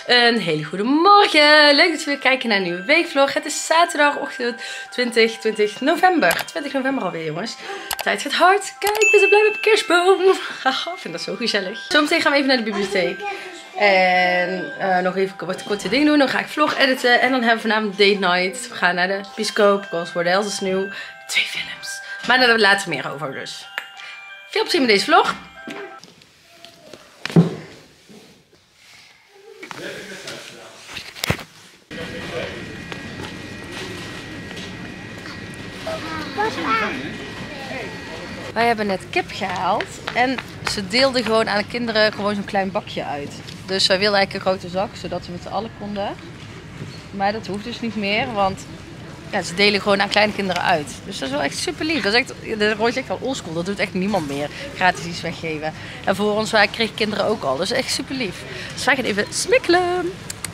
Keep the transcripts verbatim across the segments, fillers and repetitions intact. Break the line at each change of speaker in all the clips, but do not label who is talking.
Een hele goede morgen. Leuk dat we weer kijken naar een nieuwe weekvlog. Het is zaterdagochtend twintig, twintig november. twintig november alweer, jongens. Tijd gaat hard. Kijk, we zijn blij met de kerstboom. Haha, ik vind dat zo gezellig. Zometeen gaan we even naar de bibliotheek. En uh, nog even wat korte dingen doen. Dan ga ik vlog editen. En dan hebben we vanavond date night. We gaan naar de bioscoop. Kost worden Els is nieuw. Twee films. Maar daar hebben we later meer over dus. Veel plezier met deze vlog. Wij hebben net kip gehaald en ze deelden gewoon aan de kinderen gewoon zo'n klein bakje uit. Dus wij wilden eigenlijk een grote zak, zodat we met z'n allen konden. Maar dat hoeft dus niet meer, want ja, ze delen gewoon aan kleine kinderen uit. Dus dat is wel echt super lief. Dat is echt, dat wordt echt wel oldschool, dat doet echt niemand meer. Gratis iets weggeven. En voor ons, wij kregen kinderen ook al, dus echt super lief. Dus wij gaan even smikkelen.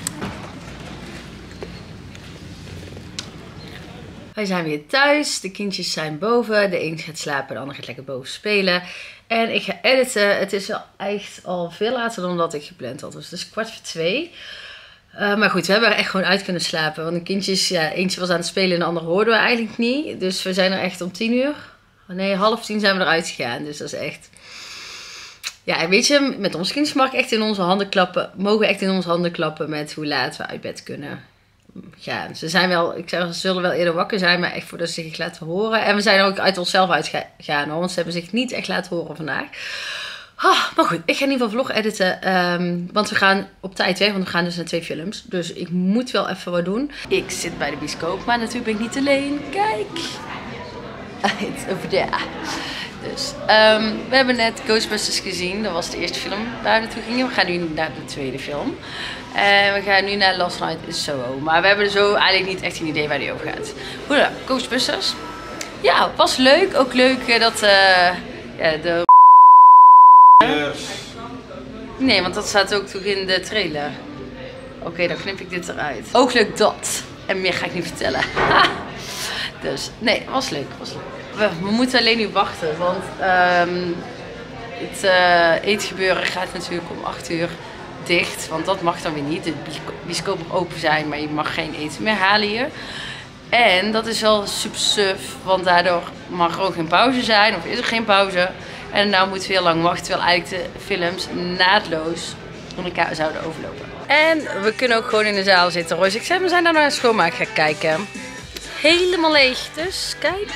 Wij zijn weer thuis, de kindjes zijn boven, de een gaat slapen, de ander gaat lekker boven spelen. En ik ga editen. Het is wel echt al veel later dan dat ik gepland had, dus het is kwart voor twee. Uh, maar goed, we hebben er echt gewoon uit kunnen slapen, want de kindjes, ja, eentje was aan het spelen en de ander hoorden we eigenlijk niet. Dus we zijn er echt om tien uur, nee half tien zijn we eruit gegaan, dus dat is echt... Ja, weet je, met onze kindjes mag ik echt in onze handen klappen, mogen we echt in onze handen klappen met hoe laat we uit bed kunnen. Ja, ze zijn wel, ik zeg, ze zullen wel eerder wakker zijn, maar echt voordat ze zich laten horen. En we zijn er ook uit onszelf uitgegaan hoor, want ze hebben zich niet echt laten horen vandaag. Oh, maar goed, ik ga in ieder geval vlog editen, um, want we gaan op tijd weg, want we gaan dus naar twee films. Dus ik moet wel even wat doen. Ik zit bij de bioscoop, maar natuurlijk ben ik niet alleen. Kijk, it's over there. Dus, um, we hebben net Ghostbusters gezien, dat was de eerste film waar we naartoe gingen. We gaan nu naar de tweede film. En we gaan nu naar Last Night in Soho. Maar we hebben zo eigenlijk niet echt een idee waar die over gaat. Hoe dan? Ghostbusters. Ja, was leuk. Ook leuk dat uh, ja, de... Yes. Nee, want dat staat ook toch in de trailer. Oké, okay, dan knip ik dit eruit. Ook leuk dat. En meer ga ik niet vertellen. Dus, nee, was leuk. Was leuk. We, we moeten alleen nu wachten. Want um, het uh, eetgebeuren gaat natuurlijk om acht uur. Dicht, want dat mag dan weer niet. De bioscoop mag open zijn, maar je mag geen eten meer halen hier. En dat is wel super suf, want daardoor mag er ook geen pauze zijn, of is er geen pauze. En nou moeten we heel lang wachten, terwijl eigenlijk de films naadloos door elkaar zouden overlopen. En we kunnen ook gewoon in de zaal zitten. Royce, ik zei, we zijn daar naar de schoonmaak gaan kijken. Helemaal leeg, dus kijk.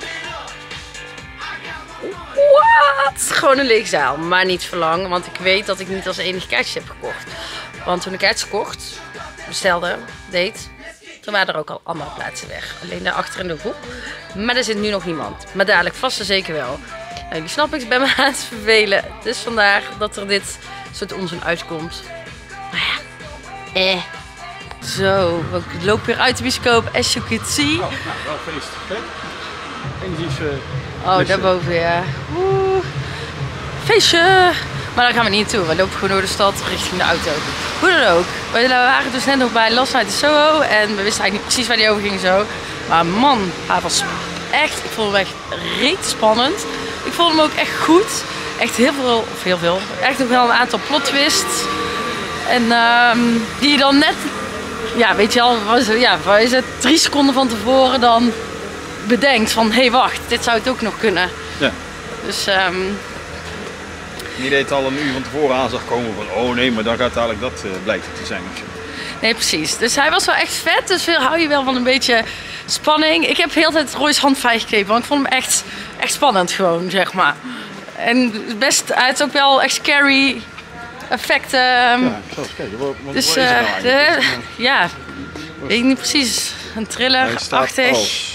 Wat? Gewoon een leeg zaal, maar niet voor lang, want ik weet dat ik niet als enige kaartjes heb gekocht. Want toen ik kaartjes kocht, bestelde, deed, toen waren er ook al andere plaatsen weg. Alleen daarachter in de groep. Maar er zit nu nog niemand. Maar dadelijk vast en zeker wel. Nou, jullie snappen, ik ben me aan het vervelen. Dus vandaar dat er dit soort onzin uitkomt. Maar ja, eh. Zo, we lopen weer uit de bioscoop, as you can see.
Oh, nou, wel feest. Energisch. Uh...
Oh, daarboven, ja. Oeh. Feestje! Maar daar gaan we niet naartoe. We lopen gewoon door de stad richting de auto. Hoe dan ook. We waren dus net nog bij Last Night in Soho. En we wisten eigenlijk niet precies waar die over ging zo. Maar man, hij was echt, ik vond hem echt reet spannend. Ik vond hem ook echt goed. Echt heel veel, of heel veel. Echt nog wel een aantal plot twists. En um, die je dan net, ja weet je al, was, ja, wat is het, drie seconden van tevoren dan bedenkt van, hé hey, wacht, dit zou het ook nog kunnen. Ja. Dus um...
niet dat het al een uur van tevoren aan zag komen van, oh nee, maar dan gaat dadelijk dat uh, blijkt het te zijn.
Nee, precies. Dus hij was wel echt vet, dus veel hou je wel van een beetje spanning. Ik heb heel de tijd Roy's hand vrijgekrepen, want ik vond hem echt, echt spannend gewoon, zeg maar. En best, hij had ook wel echt scary effecten.
Ja, ik zal eens kijken. Wat, wat,
dus
wat is het nou
de, ja, weet ik niet precies. Een thriller-achtig.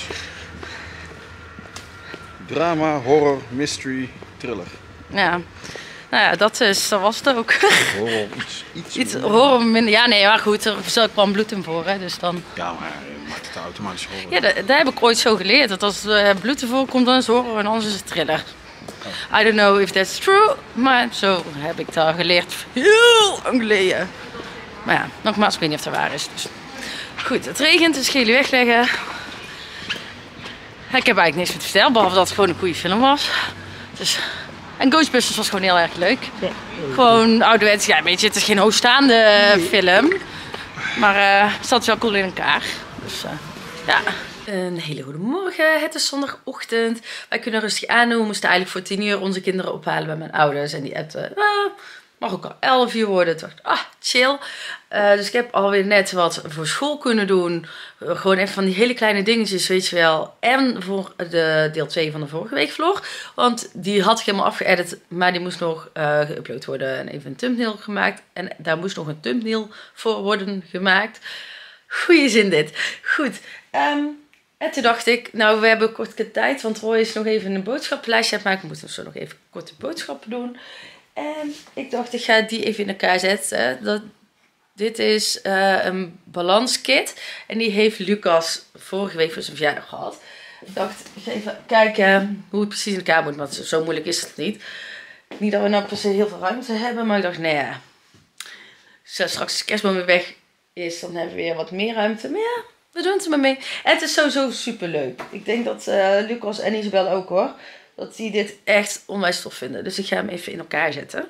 Drama, horror, mystery, thriller.
Ja, nou ja, dat, is, dat was het ook.
Horror, iets, iets,
iets horror minder. Ja, nee, maar goed, er kwam bloed in voor, hè, dus dan...
Ja, maar je maakt het automatisch horror.
Ja, dat, dat heb ik ooit zo geleerd, dat als er bloed in voorkomt, dan is het horror en anders is het thriller. Oh. I don't know if that's true, maar zo heb ik dat geleerd heel lang geleden. Maar ja, nogmaals, ik weet niet of dat waar is. Dus. Goed, het regent, dus ik ga jullie wegleggen. Ik heb eigenlijk niks meer te vertellen, behalve dat het gewoon een goede film was. Dus En Ghostbusters was gewoon heel erg leuk. Ja. Gewoon ouderwets, ja weet je, het is geen hoogstaande film. Maar uh, het zat wel cool in elkaar. Dus uh, ja. Een hele goede morgen. Het is zondagochtend. Wij kunnen rustig aandoen. We moesten eigenlijk voor tien uur onze kinderen ophalen bij mijn ouders. En die appten, ah, mag ook al elf uur worden. Toen dacht ik, ah, chill. Uh, dus ik heb alweer net wat voor school kunnen doen. Uh, gewoon even van die hele kleine dingetjes, weet je wel. En voor de deel twee van de vorige week vlog. Want die had ik helemaal afgeëdit. Maar die moest nog uh, geüpload worden. En even een thumbnail gemaakt. En daar moest nog een thumbnail voor worden gemaakt. Goeie zin dit. Goed. Um, En toen dacht ik, nou we hebben korte tijd, want Roy is nog even een boodschappenlijstje aan het maken. We moeten zo nog even korte boodschappen doen. En ik dacht, ik ga die even in elkaar zetten. Dat, dit is uh, een balanskit. En die heeft Lucas vorige week voor zijn verjaardag gehad. Ik dacht, ik ga even kijken hoe het precies in elkaar moet, want zo moeilijk is het niet. Niet dat we nou per se heel veel ruimte hebben, maar ik dacht, nou ja, als straks de kerstboom weer weg is, dan hebben we weer wat meer ruimte. Maar ja, we doen het er maar mee. En het is sowieso super leuk. Ik denk dat uh, Lucas en Isabel ook hoor. Dat die dit echt onwijs tof vinden. Dus ik ga hem even in elkaar zetten.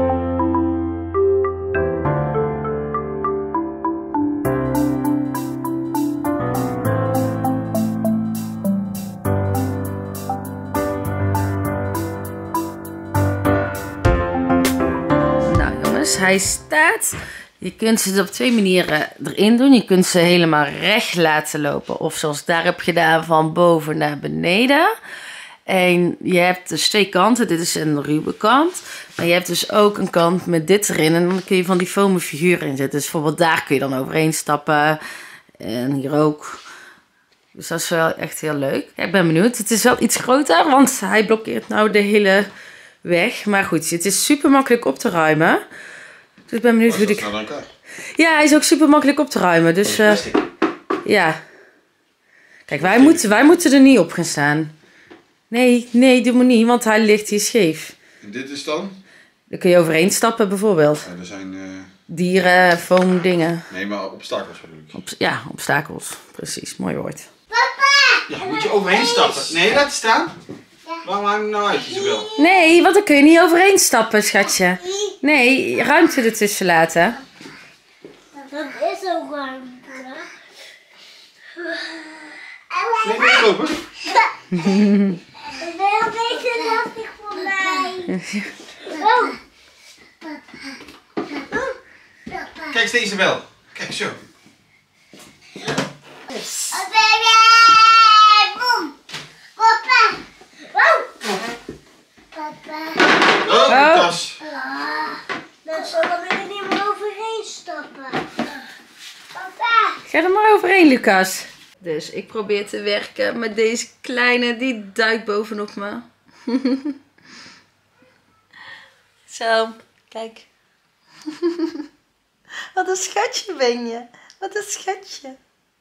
Nou jongens, hij staat. Je kunt ze op twee manieren erin doen. Je kunt ze helemaal recht laten lopen. Of zoals ik daar heb gedaan, van boven naar beneden. En je hebt dus twee kanten. Dit is een ruwe kant. Maar je hebt dus ook een kant met dit erin. En dan kun je van die foamen figuren in zetten. Dus bijvoorbeeld daar kun je dan overheen stappen. En hier ook. Dus dat is wel echt heel leuk. Ja, ik ben benieuwd. Het is wel iets groter, want hij blokkeert nou de hele weg. Maar goed, het is super makkelijk op te ruimen. Dus ik ben benieuwd hoe ik... Ja, hij is ook super makkelijk op te ruimen. Dus uh, ja. Kijk, wij moeten, wij moeten er niet op gaan staan. Nee, nee, doe maar niet, want hij ligt hier scheef.
En dit is dan?
Daar kun je overheen stappen bijvoorbeeld.
Ja, er zijn... Uh...
Dieren, foam, dingen.
Nee, maar obstakels bedoel ik.
Op, ja, obstakels. Precies, mooi woord.
Papa! Ja, moet je overheen stappen. Nee, laat staan. Waarom hang je nou uit, Isabel?
Nee, want dan kun je niet overheen stappen, schatje. Nee, ruimte ertussen laten.
Dat is ook ruimte.
Nee, moet je lopen?
Het is wel een beetje lastig voor mij. Oh.
Kijk eens, Isabel. Kijk zo.
Papa. Papa.
Oh, Lucas.
Dan zullen we er niet meer overheen stappen. Papa.
Ga er maar overheen, Lucas. Dus ik probeer te werken met deze kleine, die duikt bovenop me. Zo, kijk. Wat een schatje ben je. Wat een schatje.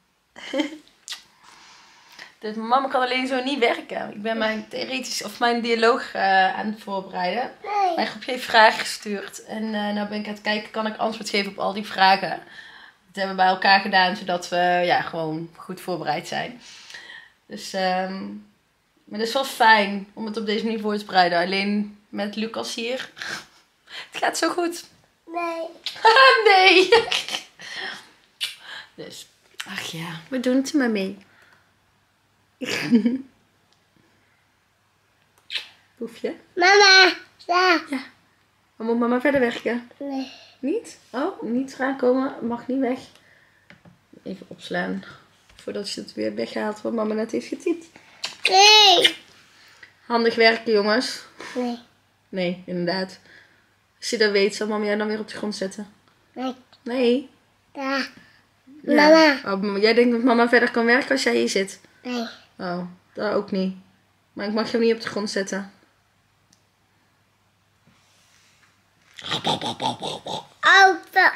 Dus mama kan alleen zo niet werken. Ik ben mijn theoretisch of mijn dialoog uh, aan het voorbereiden.
Nee.
Mijn groepje heeft vragen gestuurd. En uh, nou ben ik aan het kijken, kan ik antwoord geven op al die vragen. Dat hebben we bij elkaar gedaan, zodat we ja, gewoon goed voorbereid zijn. Dus, um, maar het is wel fijn om het op deze manier voor te bereiden. Alleen met Lucas hier. Het gaat zo goed.
Nee.
Nee. Dus, ach ja, we doen het er maar mee. Hoef je?
Mama. Ja.
Ja. Dan moet mama verder werken.
Nee.
Niet? Oh, niet eraan komen. Mag niet weg. Even opslaan. Voordat je het weer weghaalt wat mama net heeft getypt.
Nee.
Handig werken, jongens.
Nee.
Nee, inderdaad. Als je dat weet, zal mama jou dan weer op de grond zetten.
Nee.
Nee.
Ja.
Ja.
Mama.
Oh, jij denkt dat mama verder kan werken als jij hier zit?
Nee.
Oh, dat ook niet. Maar ik mag jou niet op de grond zetten.
Auto.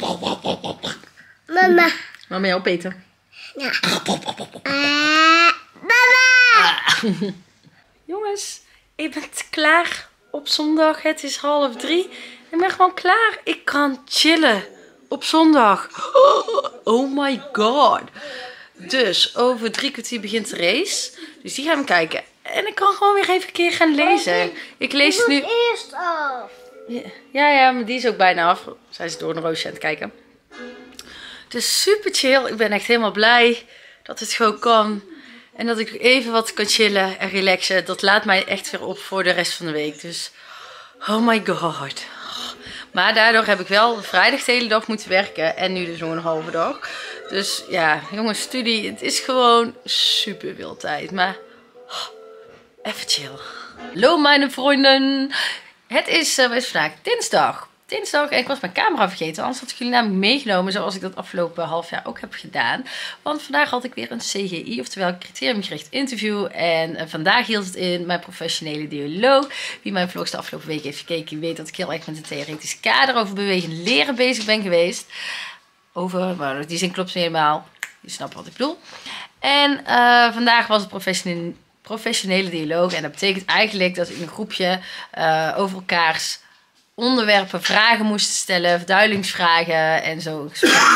Mama.
Mama jou opeten.
Ja. Uh, mama.
Jongens, ik ben klaar op zondag. Het is half drie. Ik ben gewoon klaar. Ik kan chillen op zondag. Oh my god. Dus over drie kwartier begint de race. Dus die gaan we kijken. En ik kan gewoon weer even een keer gaan lezen. Ik lees het nu...
eerst af.
Ja, ja, maar die is ook bijna af. Zij is door een roosje aan het kijken. Dus super chill. Ik ben echt helemaal blij dat het gewoon kan. En dat ik even wat kan chillen en relaxen. Dat laat mij echt weer op voor de rest van de week. Dus, oh my god. Maar daardoor heb ik wel vrijdag de hele dag moeten werken. En nu dus nog een halve dag. Dus ja, jongens, studie. Het is gewoon super veel tijd. Maar oh, even chill. Hallo mijn vrienden. Het is, uh, wat is vandaag? Dinsdag. Dinsdag en ik was mijn camera vergeten. Anders had ik jullie namelijk meegenomen zoals ik dat afgelopen half jaar ook heb gedaan. Want vandaag had ik weer een C G I, oftewel criteriumgericht interview. En uh, vandaag hield het in mijn professionele dialoog. Wie mijn vlogs de afgelopen week heeft gekeken, weet dat ik heel erg met een theoretisch kader over bewegend leren bezig ben geweest. Over, maar die zin klopt niet helemaal. Je snapt wat ik bedoel. En uh, vandaag was het professionele, professionele dialoog. En dat betekent eigenlijk dat ik in een groepje uh, over elkaars onderwerpen vragen moesten stellen, verduidelingsvragen en zo.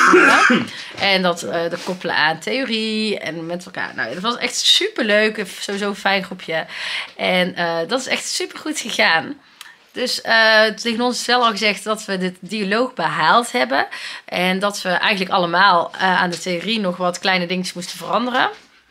En dat, uh, dat koppelen aan theorie en met elkaar. Nou, dat was echt super leuk. Sowieso een fijn groepje. En uh, dat is echt super goed gegaan. Dus uh, tegen ons is wel al gezegd dat we dit dialoog behaald hebben. En dat we eigenlijk allemaal uh, aan de theorie nog wat kleine dingetjes moesten veranderen.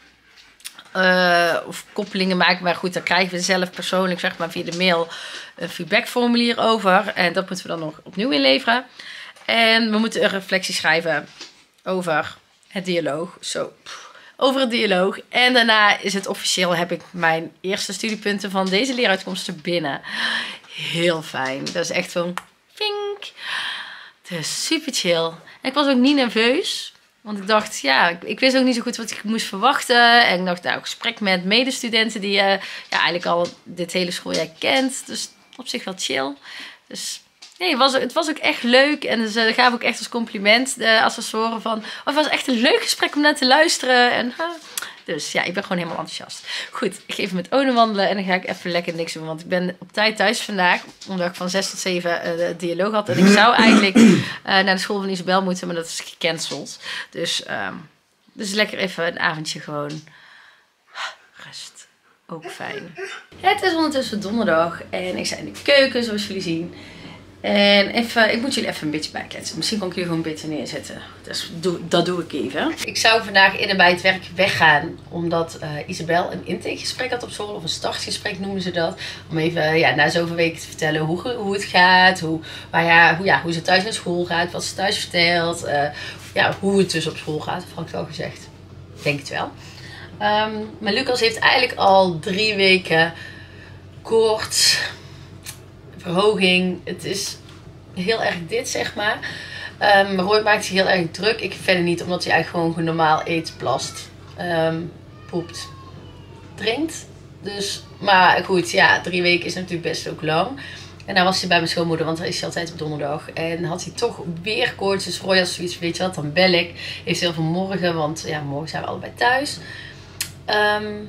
Uh, of koppelingen maken. Maar goed, daar krijgen we zelf persoonlijk, zeg maar, via de mail een feedbackformulier over. En dat moeten we dan nog opnieuw inleveren. En we moeten een reflectie schrijven over het dialoog. Zo, over het dialoog. En daarna is het officieel, heb ik mijn eerste studiepunten van deze leeruitkomsten binnen. Heel fijn. Dat is echt zo'n vink. Dus super chill. En ik was ook niet nerveus. Want ik dacht, ja, ik, ik wist ook niet zo goed wat ik moest verwachten. En ik dacht, nou, gesprek met medestudenten die je uh, ja, eigenlijk al dit hele schooljaar kent. Dus op zich wel chill. Dus nee, het was, het was ook echt leuk. En ze gaven ook echt als compliment de assessoren van... Oh, het was echt een leuk gesprek om naar te luisteren. En, uh, dus ja, ik ben gewoon helemaal enthousiast. Goed, ik ga even met One wandelen en dan ga ik even lekker niks doen. Want ik ben op tijd thuis vandaag. Omdat ik van zes tot zeven uh, de dialoog had. En ik zou eigenlijk uh, naar de school van Isabel moeten. Maar dat is gecanceld. Dus, um, dus lekker even een avondje gewoon rust. Ook fijn. Het is ondertussen donderdag. En ik sta in de keuken zoals jullie zien. En even, ik moet jullie even een beetje bijkletsen. Misschien kan ik jullie gewoon een beetje neerzetten. Dus doe, dat doe ik even. Ik zou vandaag in en bij het werk weggaan. Omdat uh, Isabel een intakegesprek had op school. Of een startgesprek noemen ze dat. Om even ja, na zoveel weken te vertellen hoe, hoe het gaat. Hoe, maar ja, hoe, ja, hoe ze thuis naar school gaat. Wat ze thuis vertelt. Uh, ja, hoe het dus op school gaat. Had ik wel gezegd. Denk het wel. Um, maar Lucas heeft eigenlijk al drie weken koorts, verhoging. Het is heel erg dit, zeg maar. Um, Roy maakt zich heel erg druk. Ik verder niet, omdat hij eigenlijk gewoon normaal eet, plast, um, poept, drinkt. Dus, maar goed, ja, drie weken is natuurlijk best ook lang. En dan was hij bij mijn schoonmoeder, want daar is hij altijd op donderdag. En had hij toch weer koorts. Dus Roy had zoiets, weet je wat, dan bel ik. Heeft heel veel morgen, want ja, morgen zijn we allebei thuis. Um,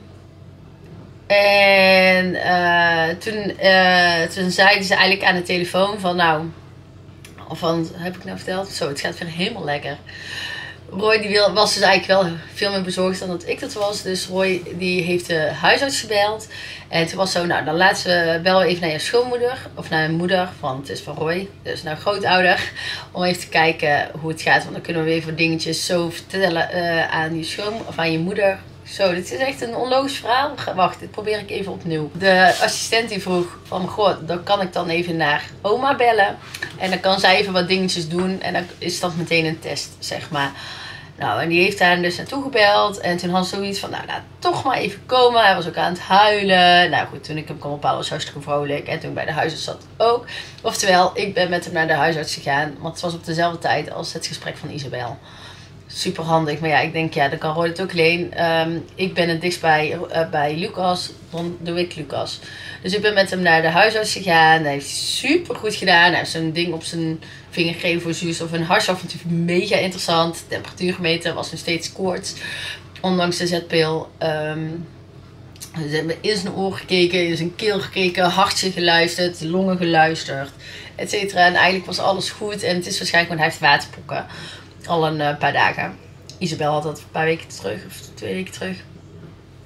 En uh, toen, uh, toen zeiden ze eigenlijk aan de telefoon van nou, of van, heb ik nou verteld? Zo, het gaat weer helemaal lekker. Roy die wil, was dus eigenlijk wel veel meer bezorgd dan dat ik dat was. Dus Roy die heeft de huisarts gebeld. En toen was zo, nou dan laten we bellen even naar je schoonmoeder. Of naar je moeder, want het is van Roy. Dus naar grootouder. Om even te kijken hoe het gaat. Want dan kunnen we weer voor dingetjes zo vertellen uh, aan je schoon of aan je moeder. Zo, dit is echt een onlogisch verhaal. Wacht, dit probeer ik even opnieuw. De assistent die vroeg van, goh, dan kan ik dan even naar oma bellen. En dan kan zij even wat dingetjes doen. En dan is dat meteen een test, zeg maar. Nou, en die heeft daar dus naartoe gebeld. En toen had ze zoiets van, nou, laat toch maar even komen. Hij was ook aan het huilen. Nou goed, toen ik hem kon ophalen was hartstikke vrolijk. En toen ik bij de huisarts zat ook. Oftewel, ik ben met hem naar de huisarts gegaan. Want het was op dezelfde tijd als het gesprek van Isabel. Super handig, maar ja, ik denk ja, dan kan Roy het ook alleen. Um, ik ben het dichtst bij, uh, bij Lucas, dan doe ik Lucas. Dus ik ben met hem naar de huisarts gegaan. Hij heeft super goed gedaan. Hij heeft zo'n ding op zijn vinger gegeven voor zuurstof en hartslag. Natuurlijk mega interessant. Temperatuur gemeten, was nog steeds koorts. Ondanks de zetpil. Um, ze hebben in zijn oor gekeken, in zijn keel gekeken, hartje geluisterd, longen geluisterd, et cetera. En eigenlijk was alles goed. En het is waarschijnlijk, want hij heeft waterpokken. Al een uh, paar dagen. Isabel had dat een paar weken terug, of twee weken terug.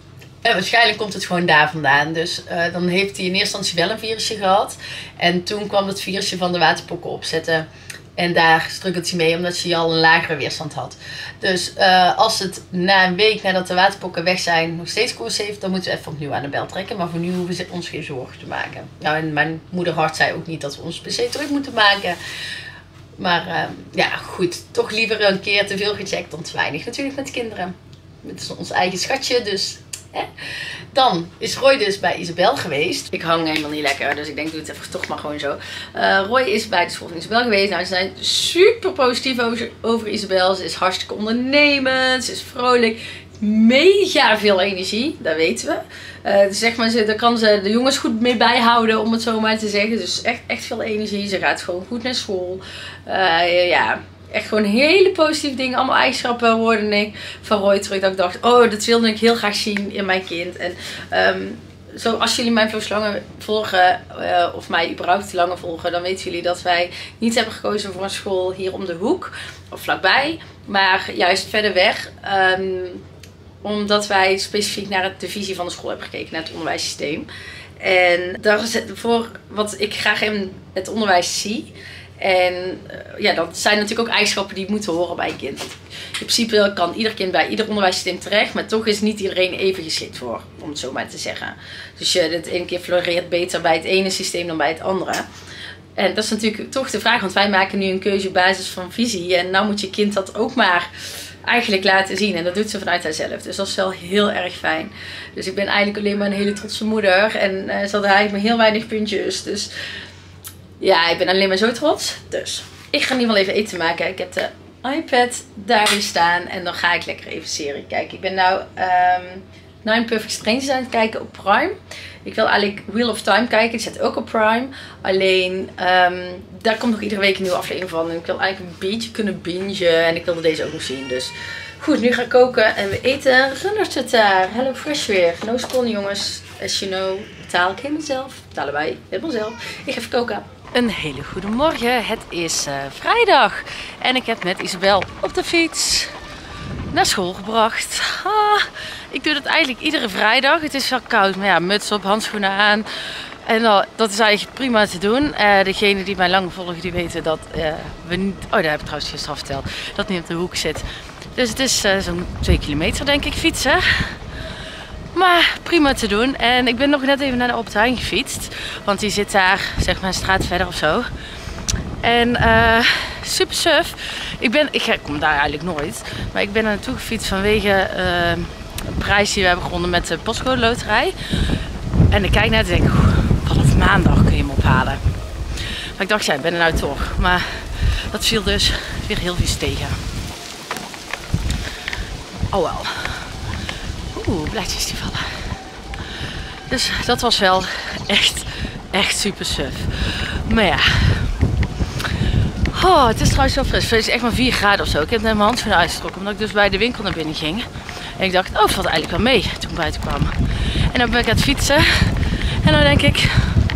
En waarschijnlijk komt het gewoon daar vandaan. Dus uh, dan heeft hij in eerste instantie wel een virusje gehad. En toen kwam het virusje van de waterpokken opzetten. En daar strukkelt hij mee omdat hij al een lagere weerstand had. Dus uh, als het na een week nadat de waterpokken weg zijn nog steeds koers heeft, dan moeten we even opnieuw aan de bel trekken. Maar voor nu hoeven we ons geen zorgen te maken. Nou, en mijn moederhart zei ook niet dat we ons per se druk moeten maken. Maar uh, ja, goed. Toch liever een keer te veel gecheckt dan te weinig. Natuurlijk met kinderen. Het is ons eigen schatje, dus... Hè? Dan is Roy dus bij Isabel geweest. Ik hang helemaal niet lekker, dus ik denk doe het even toch maar gewoon zo. Uh, Roy is bij de school van Isabel geweest. Nou, ze zijn super positief over, over Isabel. Ze is hartstikke ondernemend, ze is vrolijk. Mega veel energie, dat weten we. Uh, dus zeg maar, ze, daar kan ze de jongens goed mee bijhouden, om het zo maar te zeggen. Dus echt, echt veel energie. Ze gaat gewoon goed naar school. Uh, ja... Echt gewoon hele positieve dingen. Allemaal eigenschappen hoorde ik van Roy terug. Dat ik dacht, oh, dat wilde ik heel graag zien in mijn kind. En um, zo, als jullie mij veel langer volgen, uh, of mij überhaupt langer volgen, dan weten jullie dat wij niet hebben gekozen voor een school hier om de hoek. Of vlakbij. Maar juist verder weg. Um, omdat wij specifiek naar de visie van de school hebben gekeken. Naar het onderwijssysteem. En daar is het voor wat ik graag in het onderwijs zie. En uh, ja, dat zijn natuurlijk ook eigenschappen die moeten horen bij een kind. In principe kan ieder kind bij ieder onderwijssysteem terecht, maar toch is niet iedereen even geschikt voor, om het zo maar te zeggen. Dus je, het ene keer floreert beter bij het ene systeem dan bij het andere. En dat is natuurlijk toch de vraag, want wij maken nu een keuze op basis van visie. En nou moet je kind dat ook maar eigenlijk laten zien. En dat doet ze vanuit haarzelf. Dus dat is wel heel erg fijn. Dus ik ben eigenlijk alleen maar een hele trotse moeder. En uh, ze had eigenlijk maar heel weinig puntjes. Dus... ja, ik ben alleen maar zo trots. Dus ik ga in ieder geval even eten maken. Ik heb de iPad daar weer staan. En dan ga ik lekker even serie kijken. Ik ben nou um, Nine Perfect Strangers aan het kijken op Prime. Ik wil eigenlijk Wheel of Time kijken. Die zit ook op Prime. Alleen, um, daar komt nog iedere week een nieuwe aflevering van. En ik wil eigenlijk een beetje kunnen bingen. En ik wilde deze ook nog zien. Dus goed, nu ga ik koken. En we eten runnertataar. Hello Fresh weer. No spawn jongens. As you know, betaal ik helemaal zelf. Betalen wij helemaal zelf. Ik ga even koken. Een hele goede morgen. Het is uh, vrijdag. En ik heb met Isabel op de fiets naar school gebracht. Ah, ik doe dat eigenlijk iedere vrijdag. Het is wel koud, maar ja, muts op, handschoenen aan. En uh, dat is eigenlijk prima te doen. Uh, degenen die mij lang volgen, die weten dat uh, we niet... oh, daar heb ik trouwens gisteren al verteld. Dat niet op de hoek zit. Dus het is uh, zo'n twee kilometer denk ik fietsen. Maar prima te doen. En ik ben nog net even naar de Albert Heijn gefietst. Want die zit daar, zeg maar, een straat verder of zo. En uh, super suf. Ik, ben, ik kom daar eigenlijk nooit. Maar ik ben er naartoe gefietst vanwege uh, een prijs die we hebben gewonnen met de Postcode Loterij. En ik kijk naar het en denk, vanaf maandag kun je hem ophalen. Maar ik dacht, ja, ik ben er nou toch. Maar dat viel dus weer heel vies tegen. Oh wel. Oeh, blaadjes die vallen. Dus dat was wel echt, echt super suf. Maar ja. Oh, het is trouwens zo fris. Het is echt maar vier graden of zo. Ik heb net mijn handschoenen uitgetrokken omdat ik dus bij de winkel naar binnen ging. En ik dacht, oh, het valt eigenlijk wel mee toen ik buiten kwam. En dan ben ik aan het fietsen. En dan denk ik,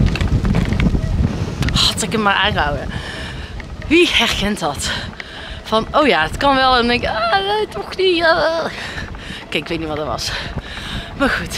had ik hem maar aangehouden. Wie herkent dat? Van, oh ja, het kan wel. En dan denk ik, ah, nee, toch niet. Ah. Kijk, ik weet niet wat dat was. Maar goed.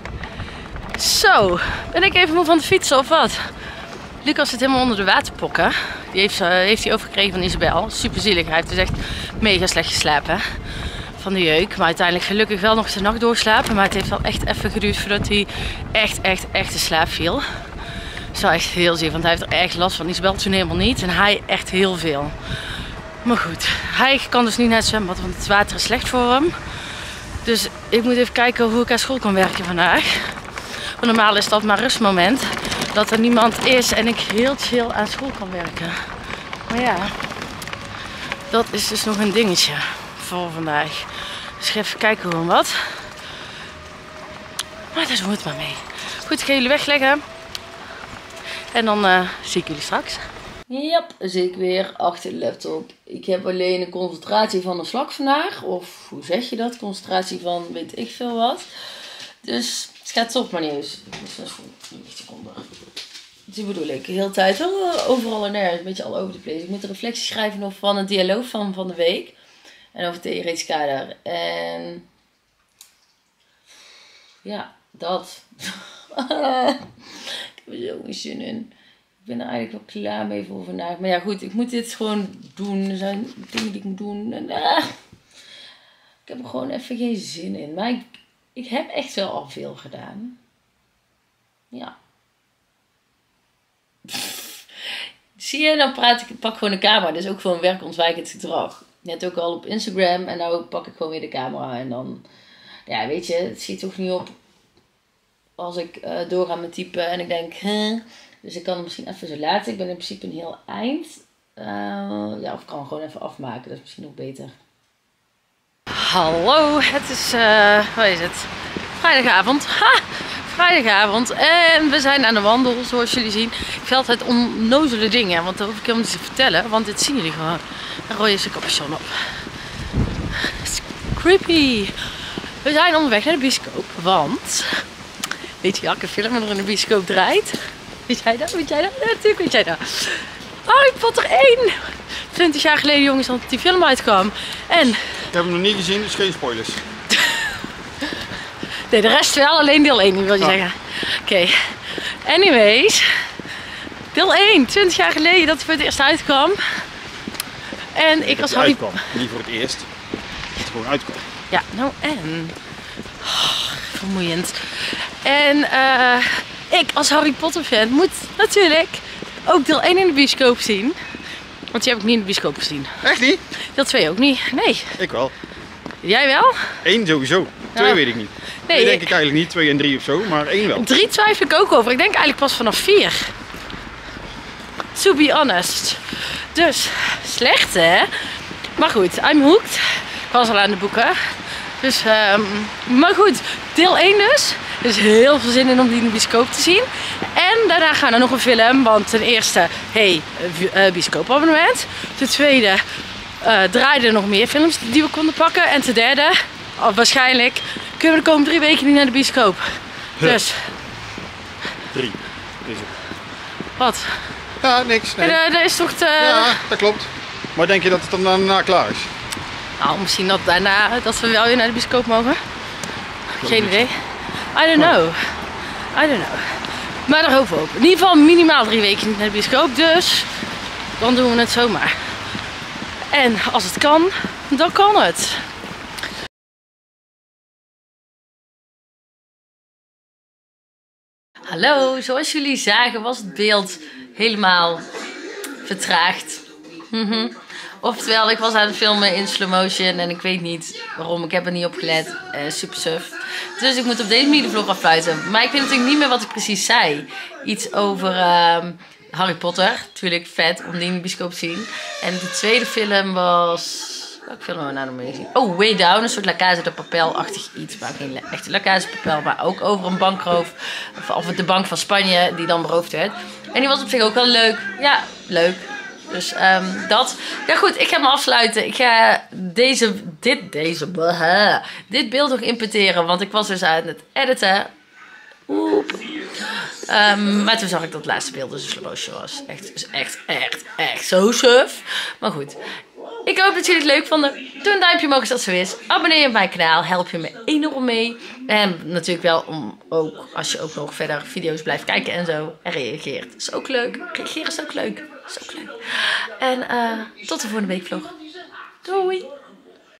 Zo, ben ik even moe van de fietsen of wat? Lucas zit helemaal onder de waterpokken. Die heeft, uh, heeft hij overgekregen van Isabel. Super zielig. Hij heeft dus echt mega slecht geslapen. Van de jeuk. Maar uiteindelijk gelukkig wel nog de nacht doorslapen. Maar het heeft wel echt even geduurd voordat hij echt, echt, echt in slaap viel. Dat is wel echt heel zielig. Want hij heeft er echt last van. Isabel toen helemaal niet. En hij echt heel veel. Maar goed. Hij kan dus niet naar het zwembad. Want het water is slecht voor hem. Dus ik moet even kijken hoe ik aan school kan werken vandaag. Want normaal is dat maar rustmoment. Dat er niemand is en ik heel chill aan school kan werken. Maar ja, dat is dus nog een dingetje voor vandaag. Dus ik ga even kijken hoe en wat. Maar daar doen we het maar mee. Goed, ik ga jullie wegleggen. En dan uh, zie ik jullie straks. Yep, zit ik weer achter de laptop. Ik heb alleen een concentratie van een slag vandaag. Of hoe zeg je dat? Concentratie van weet ik veel wat. Dus het gaat toch maar niet eens. Dat is goed. Niet seconden. Die bedoel ik. De hele tijd oh, overal en nergens. Een beetje all over the place. Ik moet een reflectie schrijven nog van het dialoog van, van de week. En over theoretisch kader. En ja, dat. Ik heb er zo geen zin in. Ik ben er eigenlijk wel klaar mee voor vandaag. Maar ja, goed, ik moet dit gewoon doen. Er zijn dingen die ik moet doen. En, ah, ik heb er gewoon even geen zin in. Maar ik, ik heb echt wel al veel gedaan. Ja. Zie je, dan praat ik, pak gewoon de camera. Dat is ook gewoon werkontwijkend gedrag. Net ook al op Instagram. En nou pak ik gewoon weer de camera. En dan, ja, weet je, het schiet toch niet op als ik uh, doorga met typen. En ik denk, huh? Dus ik kan het misschien even zo laten. Ik ben in principe een heel eind. Uh, ja, of ik kan gewoon even afmaken. Dat is misschien nog beter. Hallo, het is, uh, wat is het? Vrijdagavond. Ha! Vrijdagavond. En we zijn aan de wandel, zoals jullie zien. Ik vind altijd onnozele dingen, want dat hoef ik helemaal niet te vertellen. Want dit zien jullie gewoon. Dan gooi je zijn capuchon op. Het is creepy. We zijn onderweg naar de bioscoop, want... Weet je welke film er in de bioscoop draait? Weet jij dat? Weet jij dat? Ja, natuurlijk weet jij dat. Harry Potter één! twintig jaar geleden, jongens, dat die film uitkwam. En...
Ik heb hem nog niet gezien, dus geen spoilers.
Nee, de rest wel, alleen deel één, wil je ah. zeggen. Oké. Okay. Anyways. Deel één, twintig jaar geleden dat hij voor het eerst uitkwam. En nee, ik als Harry...
uitkwam. Niet voor het eerst. Dat het gewoon uitkwam.
Ja, nou en... Oh, vermoeiend. En uh, ik als Harry Potter fan moet natuurlijk ook deel één in de bioscoop zien. Want die heb ik niet in de bioscoop gezien.
Echt niet?
Deel twee ook niet, nee.
Ik wel.
Jij wel?
Eén sowieso. Twee ja. weet ik niet. Nee, twee denk ik eigenlijk niet, twee en drie of zo, maar één wel.
Drie twijfel ik ook over. Ik denk eigenlijk pas vanaf vier. To be honest. Dus, slecht hè? Maar goed, I'm hooked. Ik was al aan de boeken. Dus, um, maar goed, deel één dus. Er is heel veel zin in om die in de bioscoop te zien. En daarna gaan we nog een film. Want ten eerste, hey, uh, bioscoopabonnement. Ten tweede, uh, draaiden er nog meer films die we konden pakken. En ten derde, uh, waarschijnlijk, kunnen we de komende drie weken niet naar de bioscoop. Dus.
Drie. Is het.
Wat?
Ja, niks. Nee.
En, uh, dat is toch te...
Ja, dat klopt. Maar denk je dat het dan daarna klaar is?
Nou, misschien dat daarna, dat we wel weer naar de bioscoop mogen. Geen idee. I don't know. I don't know. Maar daar hopen we op. In ieder geval minimaal drie weken niet naar de bioscoop. Dus dan doen we het zomaar. En als het kan, dan kan het. Hallo, zoals jullie zagen was het beeld helemaal vertraagd. Mm-hmm. Oftewel, ik was aan het filmen in slow motion en ik weet niet waarom, ik heb er niet op gelet. Uh, super suf. Dus ik moet op deze manier de vlog afsluiten. Maar ik weet natuurlijk niet meer wat ik precies zei. Iets over uh, Harry Potter. Natuurlijk vet om die in de bioscoop te zien. En de tweede film was... Welke film hebben we nou nog mee gezien? Oh, Way Down. Een soort La Casa de Papel-achtig iets. Maar geen echte La Casa de Papel. Maar ook over een bankroof. Of, of de bank van Spanje die dan beroofd werd. En die was op zich ook wel leuk. Ja, leuk. Dus um, dat. Ja goed, ik ga me afsluiten. Ik ga deze, dit, deze, blaha, dit beeld nog importeren. Want ik was dus aan het editen. Oep. Um, maar toen zag ik dat het laatste beeld dus een slow motion was. Echt, dus echt, echt, echt zo suf. Maar goed. Ik hoop dat jullie het leuk vonden. Doe een duimpje omhoog als dat zo is. Abonneer je op mijn kanaal. Help je me enorm mee. En natuurlijk wel om ook, als je ook nog verder video's blijft kijken en zo. En reageert. Dat is ook leuk. Reageren is ook leuk. Dat is ook leuk. En uh, tot de volgende week vlog. Doei.